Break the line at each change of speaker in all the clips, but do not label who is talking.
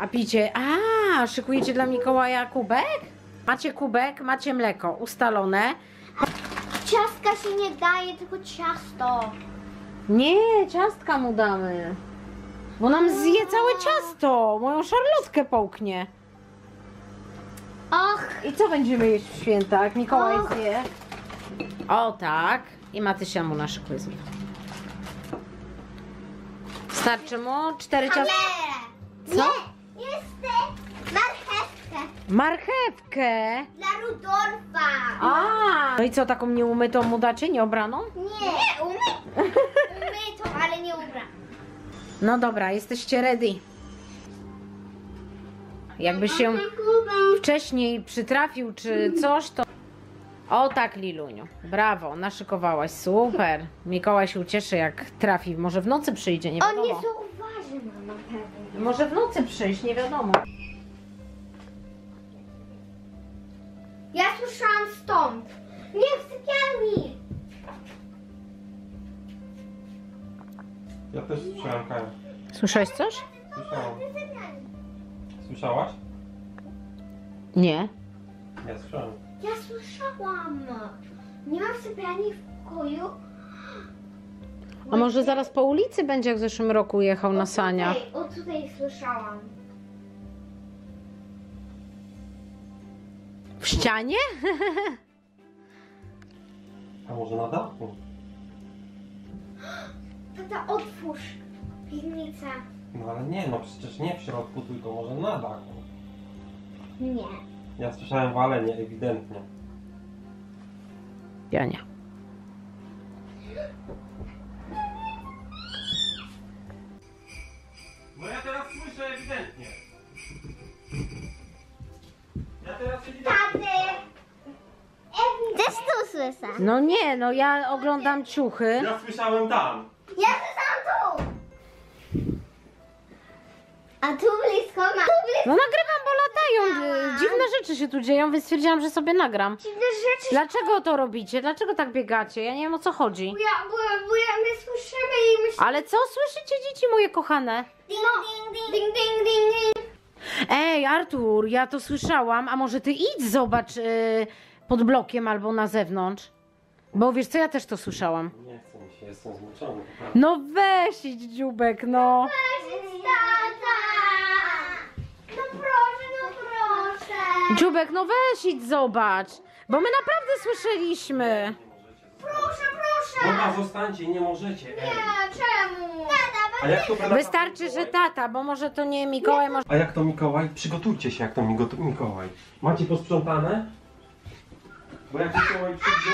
A picie, szykujecie dla Mikołaja kubek? Macie kubek, macie mleko, ustalone.
Ciastka się nie daje, tylko ciasto.
Nie, ciastka mu damy. Bo nam zje całe ciasto, moją szarlotkę połknie.
Och,
I co będziemy jeść w święta, jak Mikołaj zje? O tak, i Matysia mu naszykuje zupę. Starczy mu 4 ciastka? Co?
nie, jeszcze marchewkę
Marchewkę.
dla Rudolfa.
No i co, taką nieumytą mu dacie, nieobraną?
Nie, umytą, ale nie ubrana.
No dobra, jesteście ready. Jakby się wcześniej przytrafił czy coś, to... O tak, Liluniu, brawo, naszykowałaś, super. Mikołaj się ucieszy, jak trafi. Może w nocy przyjdzie, nie
On
wiadomo.
nie zauważy, mama, pewnie.
Może w nocy przyjść, nie wiadomo.
Ja słyszałam stąd. Nie w sypialni.
Ja też słyszałem, Kaja.
Słyszałeś coś?
Słyszałam. Słyszałaś?
Nie.
Ja słyszałem.
Ja słyszałam. Nie ma w sypialni w pokoju.
A może zaraz po ulicy będzie, jak w zeszłym roku jechał na saniach?
O tutaj słyszałam.
W ścianie?
A może na dachu?
Tata, otwórz piwnicę.
No ale nie, no przecież nie w środku, tylko może na dachu.
Nie.
Ja słyszałem walenie, ewidentnie.
Ja nie.
No ja teraz słyszę ewidentnie. Ja teraz ewidentnie.
Taty! Też tu słyszę.
No nie, no ja oglądam ciuchy.
Ja słyszałem tam.
Ja słyszałam tu! A tu blisko ma. Tu blisko
No nagrywam, bo latają. Dziwne rzeczy się tu dzieją, więc stwierdziłam, że sobie nagram.
dziwne rzeczy.
Dlaczego to robicie? Dlaczego tak biegacie? Ja nie wiem, o co chodzi.
Bo my słyszymy i myślimy.
Ale co słyszycie, dzieci moje kochane?
Ding, ding, ding, ding, ding, ding, ding.
Ej, Artur, ja to słyszałam, a może ty idź zobacz pod blokiem albo na zewnątrz? Bo wiesz co, ja też to słyszałam.
Nie chcę mi się, jestem zmęczony.
No weź idź, dziubek, no.
Tata! No proszę, no proszę.
Dziubek, no weź idź zobacz, bo my naprawdę słyszeliśmy.
Proszę, proszę.
Dobra, zostańcie, nie możecie. Ej.
Nie, czemu? Tata,
A jak to prawda?
Wystarczy, że tata, bo może to nie Mikołaj, może...
A jak to Mikołaj? Przygotujcie się, jak to Mikołaj. Macie posprzątane? Bo jak Mikołaj przyjdzie...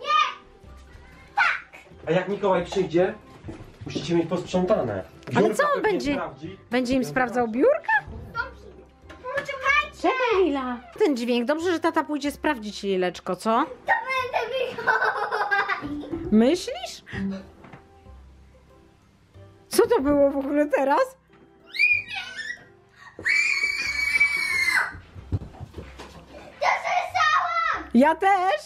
A jak Mikołaj przyjdzie, musicie mieć posprzątane.
Ale
Biurka
co on
pewnie
będzie?
sprawdzi.
Będzie im sprawdzał biurka?
poczekajcie.
Czekaj, Lila. Ten dźwięk, dobrze, że tata pójdzie sprawdzić, Lileczko, co?
To będę Mikołaj.
Myślisz? Co to było w ogóle teraz?
Ja słyszałam.
Ja też,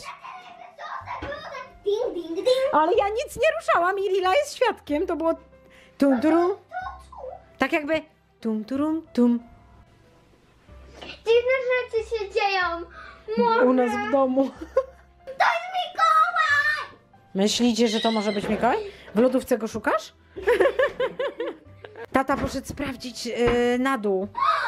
Ding, ding, ding.
ale ja nic nie ruszałam i Lila jest świadkiem. To było tum turum. Tak jakby tum turum tum.
Dziwne rzeczy się dzieją.
U nas w domu.
To jest Mikołaj.
Myślicie, że to może być Mikołaj? W lodówce go szukasz? Tata poszedł sprawdzić na dół.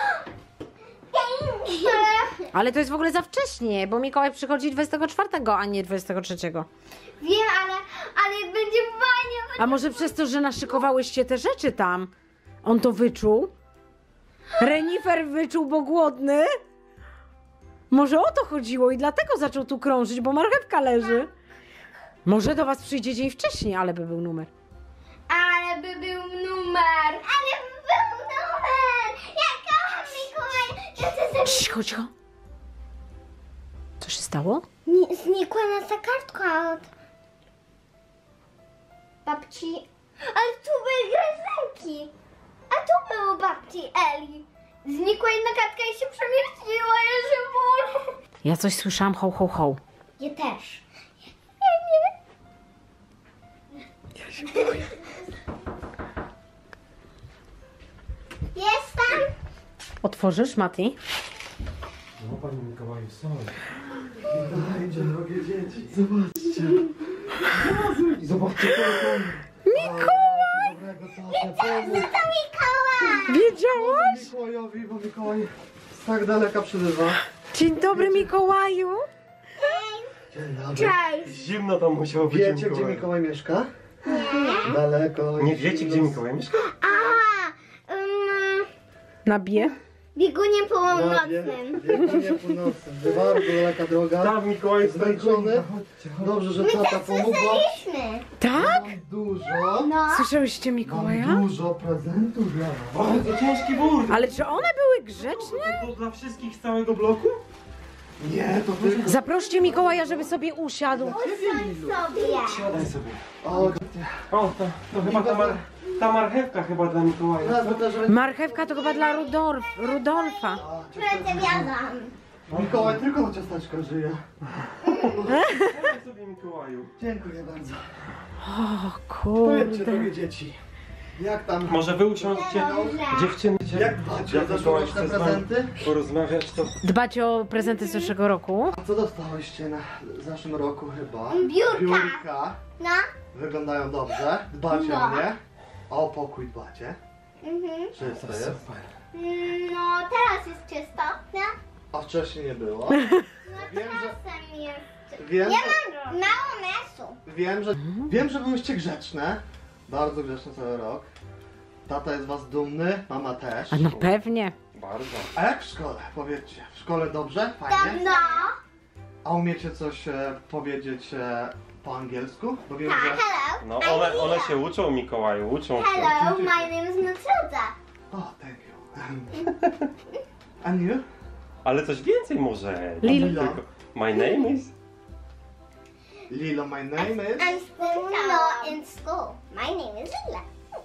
Ale to jest w ogóle za wcześnie, bo Mikołaj przychodzi 24, a nie 23.
Wiem, ale będzie fajnie.
A może przez to, że naszykowałyście te rzeczy tam? On to wyczuł? Renifer wyczuł, bo głodny? Może o to chodziło i dlatego zaczął tu krążyć, bo marchewka leży. Może do was przyjdzie dzień wcześniej, ale by był numer.
Ale by był numer. Ale by był numer. Ja kocham Mikołaj. Ja chcę
Cicho, cicho. Co się stało?
Znikła nasza kartka od babci. Ale tu były grażynki. A tu było babci Eli. Znikła jedna kartka i się przemieściła, ja się boję.
Ja coś słyszałam, ho, ho, ho.
Ja też.
Ja się boję.
Jestem.
Otworzysz, Mati?
No, Panie Mikołaju, są.
Dajcie, drogie dzieci, zobaczcie. Zobaczcie, Mikołaj! Dobrego,
To Mikołaj!
Wiedziałaś?
Mikołajowi, bo Mikołaj z tak daleka przybywa.
Dzień dobry, Mikołaju.
Dzień dobry.
Cześć!
Zimno tam musiało być.
Wiecie, gdzie Mikołaj mieszka? Daleko.
Nie wiecie, gdzie Mikołaj mieszka?
Na B?
Bieguniem
Na
północnym.
biegunie północnym. Bardzo daleka droga.
Tam Mikołaj jest
Zmęczony. Dobrze, że tata pomógł.
Słyszeliśmy.
Tak?
Mam dużo.
No.
Słyszałyście Mikołaja?
Mam dużo prezentów dla was.
Bardzo ciężki wór.
Ale czy one były grzeczne?
To dla wszystkich z całego bloku?
Nie, to tylko...
Zaproście Mikołaja, żeby sobie usiadł.
Usiądź sobie.
Siadaj sobie.
O,
O, to chyba ta marchewka chyba dla Mikołaja.
teraz to też...
Marchewka to chyba dla Rudolfa.
Przedwiadam.
Mikołaj tylko na ciasteczka żyje.
Siadaj sobie, Mikołaju.
Dziękuję bardzo.
O
Powiedzcie,
kurde.
drogie dzieci. Jak tam?
Może wy usiądźcie, dziewczyny,
Jak dbacie o
Mikołaj
zeszłoroczne
chce z wami
prezenty?
porozmawiać, to...
Dbacie o prezenty z zeszłego roku?
A co dostałyście na zeszłym roku chyba?
Biurka.
Biurka.
No.
Wyglądają dobrze. Dbacie
No.
o nie. O pokój dbacie.
Mhm.
Czysto jest.
Super.
No, teraz jest czysto. No,
A wcześniej nie było.
no
Wiem, że-
czasem jest.
Wiem,
Nie mam mało mesu.
wiem, że byłyście grzeczne. Bardzo grzeczne cały rok. Tata jest z was dumny, mama też.
A no pewnie.
Bardzo.
A jak w szkole? Powiedzcie. W szkole dobrze? Fajnie?
No.
A umiecie coś powiedzieć po angielsku? Bo wiem, że...
Hello.
No one się uczą, Mikołaju, uczą się.
Hello, my name is Matilda.
Oh, thank you. And you?
Ale coś więcej może.
Lilo.
Tylko, my name is...
Lilo, my name is...
I'm still in school. My name is Lila.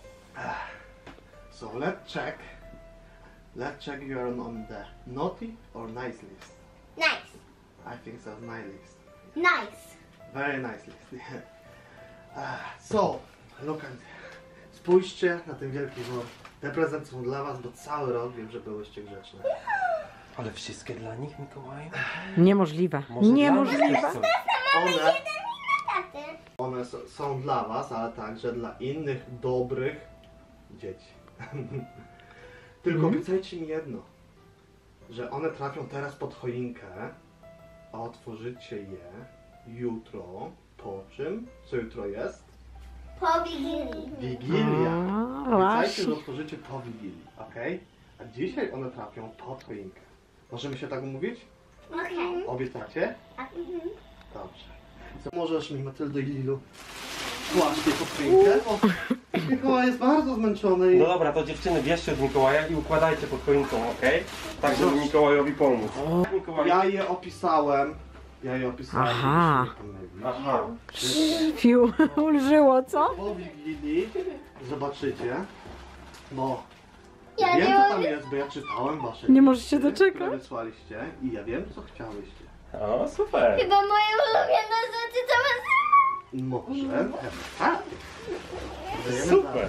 So let's check. Let's check you're on the naughty or nice list.
Nice.
I think so, nice list.
Nice.
Very nice list. So, look at... Spójrzcie na ten wielki wór. Te prezenty są dla was, bo cały rok wiem, że byłyście grzeczne.
Ale wszystkie dla nich, Mikołaju?
Niemożliwe.
Może
Niemożliwe.
dla nas też są?
Taty.
One są dla was, ale także dla innych dobrych dzieci. Tylko obiecajcie mi jedno, że one trafią teraz pod choinkę, a otworzycie je jutro, po czym? Co jutro jest?
Po Wigilii.
Wigilia.
A,
Obiecajcie,
właśnie.
że otworzycie po Wigilii, okej? A dzisiaj one trafią pod choinkę. Możemy się tak umówić?
Okej.
Obiecacie?
Mhm.
Dobrze. Co możesz mi, Matyldo i Lilu, kłaść jej pod choinkę? O, Mikołaj jest bardzo zmęczony i...
No dobra, to dziewczyny bierzcie od Mikołaja i układajcie pod choinką, okej? Tak, żeby Mikołajowi pomóc. Mikołaj...
Ja je opisałem.
Aha.
żebyście nie pomylili.
Aha.
Fiu, ulżyło, co?
Po Wigilii zobaczycie, bo
Ja
wiem
nie
co
mogę.
tam jest, bo ja czytałem wasze
Nie możesz się
listy,
doczekać?
które wysłaliście i ja wiem co chciałyście.
O, super.
Chyba moje ulubione rzeczy to jest...
Może? Tak. Dajemy
Super.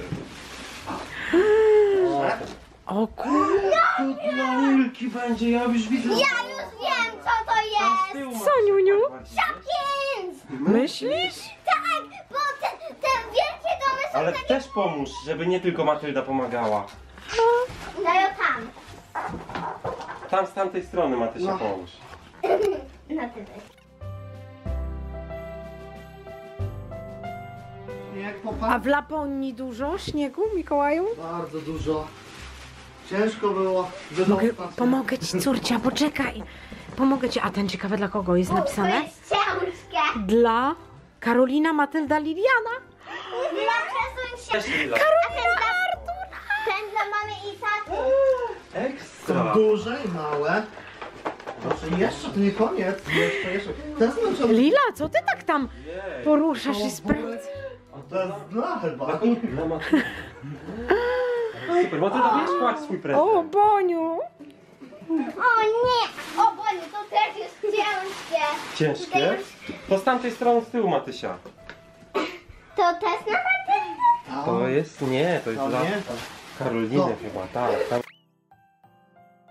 dalej.
O kurde.
To dla Lilki będzie, ja już widzę.
Ja już wiem co to
Tam z
jest.
tyłu masz
Co, Niuniu?
tak bardziej, wiesz?
Kins.
Myślisz?
Tak, bo te wielkie domy są
Ale
takie...
też pomóż, żeby nie tylko Matylda pomagała.
No ja tam.
Tam z tamtej strony Matysia
No.
pomóż.
Na tyle.
Śnieg
A
popadł
w Laponii dużo śniegu, Mikołaju?
bardzo dużo. Ciężko było
Mogę,
wydostać się.
pomogę ci, córcia, poczekaj. Pomogę ci. A ten ciekawe dla kogo jest
To
napisane?
jest ciężkie.
Dla Karolina, Matylda, Liliana.
Lila, przesuń się.
Cześć Lila.
A ten dla mamy i taty.
Ekstra.
Są duże i małe. Proszę, jeszcze to nie koniec. Jeszcze. Teraz mam
Lila, co ty tak tam
Jej.
poruszasz i sprawdzasz?
To jest dla chyba.
Dla Matyldy. Super, Matylda, wiesz, kładź swój prezent.
O, Boniu.
O nie! O Boże, to też jest ciężkie.
Ciężkie? To z tamtej strony z tyłu, Matysia.
To też na Matyldę?
To jest, nie, to jest
To
dla
nie.
Karoliny
To.
chyba, tak. Tam...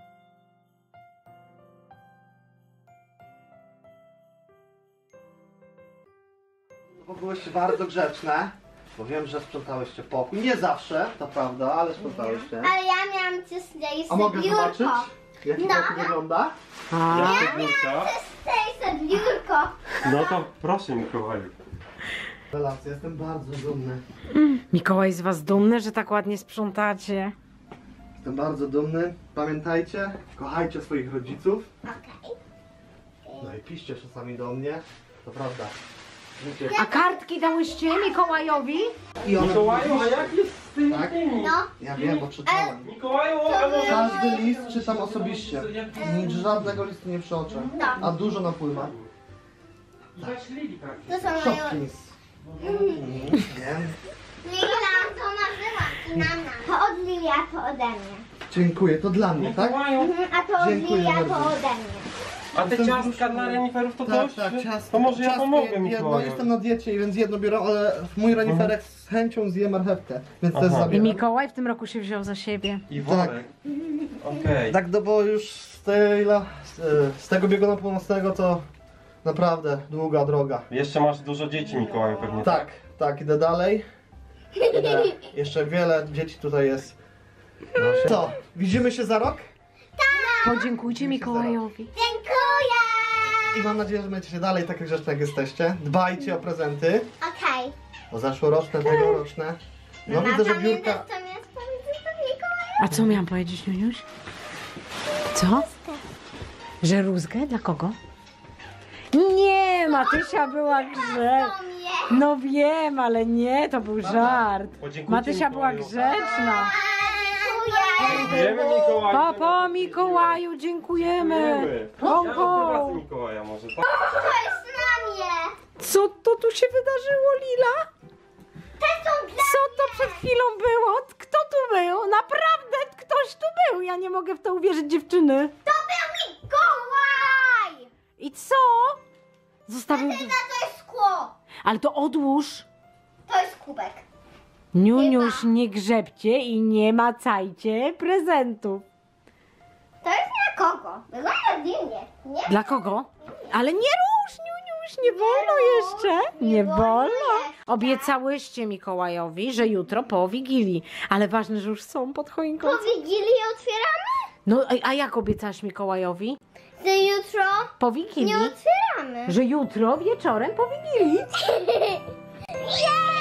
bądźcie bardzo grzeczne, bo wiem, że sprzątałyście pokój. Nie zawsze, to prawda, ale sprzątałyście.
Ale ja miałam czyste
A mogę zobaczyć,
biurko.
jak
No.
pokój wygląda?
A,
Jak biurka?
Czyste biurko.
No to proszę Mikołaju.
Rewelacja, jestem bardzo dumny.
Mikołaj z was dumny, że tak ładnie sprzątacie.
Jestem bardzo dumny. Pamiętajcie, kochajcie swoich rodziców.
Okej.
No i piszcie czasami do mnie, to prawda. Życie.
A kartki dałyście Mikołajowi?
I one
Mikołaju, a jak jest z tymi
Tak?
tymi?
No.
Ja wiem, bo czytałem.
Mikołaju, a może...
Każdy list czytam osobiście. Nic żadnego listu nie przeoczę.
No.
A dużo napływa.
Weź Lili kartki.
To są moje...
Shopkins. Wiem.
Lila, to nazywa. To od Lilia, to ode mnie.
Dziękuję, to dla mnie, tak?
Mikołaju,
A to od
Dziękuję
Lilia, to
bardzo.
ode mnie.
a te
Jestem
ciastka
wzruszony.
dla reniferów to
Tak,
też?
tak, ciastko.
To może ja
Ciastko
pomogę
jedno,
Mikołaju.
jestem na diecie, więc jedno biorę, ale mój reniferek z chęcią zje marchewkę, więc też
Aha.
I
zabieram.
Mikołaj w tym roku się wziął za siebie.
I worek. Okej.
Tak, no bo już z tego bieguna północnego to naprawdę długa droga.
Jeszcze masz dużo dzieci Mikołaju pewnie.
Tak, tak, idę dalej. Idę. Jeszcze wiele dzieci tutaj jest. Co, widzimy się za rok?
Podziękujcie Mikołajowi.
Dziękuję!
I mam nadzieję, że będziecie dalej takie grzeczne jak jesteście. Dbajcie o prezenty,
Okej.
o zeszłoroczne, tegoroczne. No widzę, że biurka...
Pamiętasz, co miałeś powiedzieć do Mikołaja?
A co miałam powiedzieć, Niuniuś? Co? Że rózgę? Dla kogo? Nie, Matysia była grzeczna.
Do mnie.
No wiem, ale nie, to był żart.
Podziękujcie
Matysia była
Mikołaju.
grzeczna.
Dziękuję!
Dziękujemy Mikołaju.
Papa Mikołaju, dziękujemy. Ho,
Ja
ho.
poprowadzę Mikołaja może. Tak?
To jest na mnie!
Co to tu się wydarzyło, Lila?
Te są dla
Co to przed chwilą było? Kto tu był? Naprawdę ktoś tu był. Ja nie mogę w to uwierzyć, dziewczyny.
To był Mikołaj!
I co? Zostawił...
Na to jest szkło!
Ale to odłóż.
To jest kubek.
Niuniuś, nie grzebcie i nie macajcie prezentów.
To jest dla kogo? Wygląda dziwnie. Nie?
Dla kogo? Ale nie rusz, Niuniuś, nie wolno jeszcze. Nie wolno.
jeszcze.
Obiecałyście Mikołajowi, że jutro po Wigilii. Ale ważne, że już są pod choinką.
Po Wigilii otwieramy?
No, a jak obiecałaś Mikołajowi?
Że jutro
Po Wigilii?
nie otwieramy.
Że jutro wieczorem po Wigilii.
Jej!